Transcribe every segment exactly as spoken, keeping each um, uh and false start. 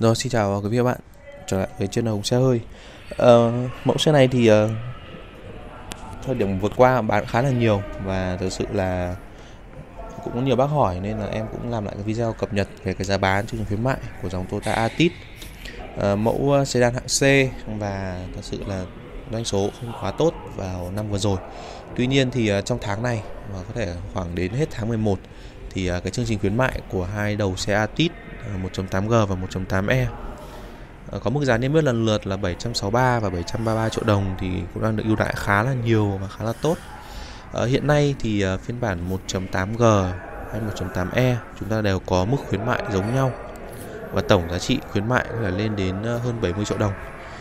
Rồi, xin chào quý vị và bạn, trở lại với channel Hùng Xe Hơi. Ờ, mẫu xe này thì ờ, thời điểm vừa qua bán khá là nhiều và thực sự là cũng có nhiều bác hỏi nên là em cũng làm lại cái video cập nhật về cái giá bán chương trình khuyến mại của dòng Toyota Altis, ờ, mẫu sedan hạng C, và thật sự là doanh số không quá tốt vào năm vừa rồi. Tuy nhiên thì ờ, trong tháng này và có thể khoảng đến hết tháng mười một thì ờ, cái chương trình khuyến mại của hai đầu xe Altis một chấm tám G và một chấm tám E có mức giá niêm yết lần lượt là bảy trăm sáu mươi ba và bảy trăm ba mươi ba triệu đồng thì cũng đang được ưu đãi khá là nhiều và khá là tốt. Ở hiện nay thì phiên bản một chấm tám G hay một chấm tám E chúng ta đều có mức khuyến mại giống nhau và tổng giá trị khuyến mại có thể lên đến hơn bảy mươi triệu đồng.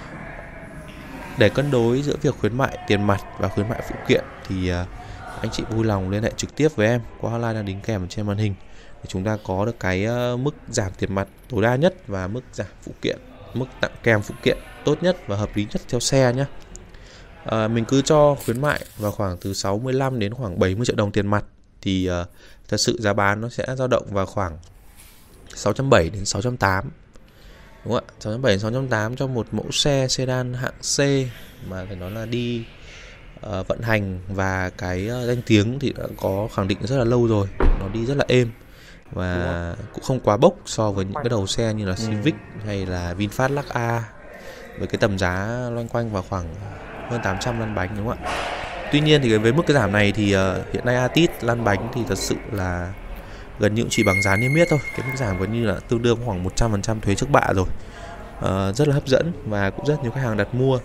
Để cân đối giữa việc khuyến mại tiền mặt và khuyến mại phụ kiện thì anh chị vui lòng liên hệ trực tiếp với em qua hotline đang đính kèm trên màn hình để chúng ta có được cái mức giảm tiền mặt tối đa nhất và mức giảm phụ kiện, mức tặng kèm phụ kiện tốt nhất và hợp lý nhất theo xe nhé. À, mình cứ cho khuyến mại vào khoảng từ sáu mươi lăm đến khoảng bảy mươi triệu đồng tiền mặt thì uh, thật sự giá bán nó sẽ dao động vào khoảng sáu trăm bảy mươi đến sáu trăm tám mươi. Đúng không ạ? sáu trăm bảy mươi đến sáu trăm tám mươi cho một mẫu xe sedan hạng C mà phải nói là đi uh, vận hành và cái uh, danh tiếng thì đã có khẳng định rất là lâu rồi, nó đi rất là êm và cũng không quá bốc so với những cái đầu xe như là Civic ừ. hay là VinFast Lux A với cái tầm giá loanh quanh vào khoảng hơn tám trăm lăn bánh, đúng không ạ? Tuy nhiên thì với mức cái giảm này thì uh, hiện nay Altis lăn bánh thì thật sự là gần như chỉ bằng giá niêm yết thôi. Cái mức giảm gần như là tương đương khoảng một trăm phần trăm thuế trước bạ rồi. Uh, rất là hấp dẫn và cũng rất nhiều khách hàng đặt mua.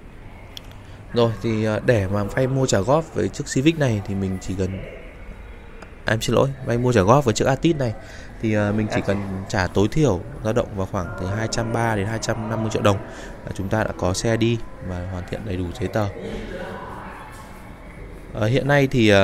Rồi thì uh, để mà vay mua trả góp với chiếc Civic này thì mình chỉ cần À, em xin lỗi, vay mua trả góp với chiếc Altis này thì uh, mình chỉ cần trả tối thiểu dao động vào khoảng từ hai trăm ba mươi đến hai trăm năm mươi triệu đồng là chúng ta đã có xe đi và hoàn thiện đầy đủ giấy tờ. Uh, hiện nay thì uh,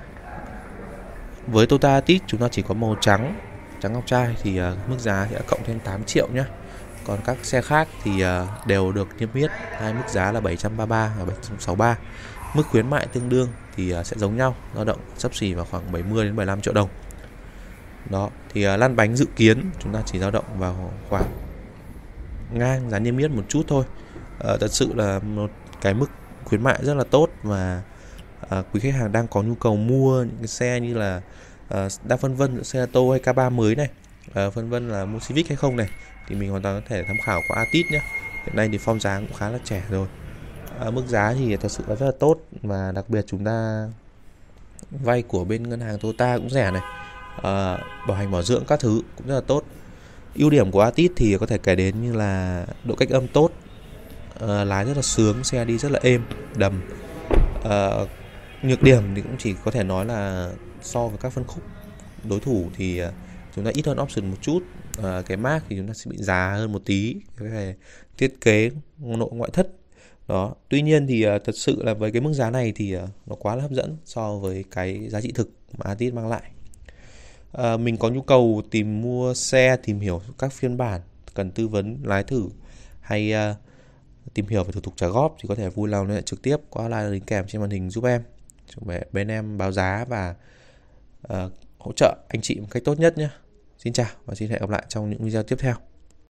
với Toyota Altis chúng ta chỉ có màu trắng, trắng ngọc trai thì uh, mức giá sẽ cộng thêm tám triệu nhé. Còn các xe khác thì uh, đều được niêm yết hai mức giá là bảy trăm ba mươi ba và bảy trăm sáu mươi ba. Mức khuyến mại tương đương thì sẽ giống nhau, dao động xấp xỉ vào khoảng bảy mươi đến bảy mươi lăm triệu đồng. Đó, thì uh, lăn bánh dự kiến chúng ta chỉ dao động vào khoảng ngang giá niêm yết một chút thôi. Uh, thật sự là một cái mức khuyến mại rất là tốt và uh, quý khách hàng đang có nhu cầu mua những cái xe như là uh, đang phân vân giữa Cerato hay K ba mới này, uh, phân vân là mua Civic hay không này thì mình hoàn toàn có thể tham khảo qua Altis nhé. Hiện nay thì form dáng cũng khá là trẻ rồi. À, mức giá thì thật sự là rất là tốt và đặc biệt chúng ta vay của bên ngân hàng Toyota cũng rẻ này, à, bảo hành bảo dưỡng các thứ cũng rất là tốt. Ưu điểm của Altis thì có thể kể đến như là độ cách âm tốt, à, lái rất là sướng, xe đi rất là êm, đầm. À, nhược điểm thì cũng chỉ có thể nói là so với các phân khúc đối thủ thì chúng ta ít hơn option một chút. À, cái mác thì chúng ta sẽ bị già hơn một tí, cái thiết kế nội ngoại thất. Đó, tuy nhiên thì uh, thật sự là với cái mức giá này thì uh, nó quá là hấp dẫn so với cái giá trị thực mà Altis mang lại. Uh, mình có nhu cầu tìm mua xe, tìm hiểu các phiên bản, cần tư vấn lái thử hay uh, tìm hiểu về thủ tục trả góp thì có thể vui lòng liên hệ trực tiếp qua hotline đính kèm trên màn hình giúp em. Bên em báo giá và uh, hỗ trợ anh chị một cách tốt nhất nhé. Xin chào và xin hẹn gặp lại trong những video tiếp theo.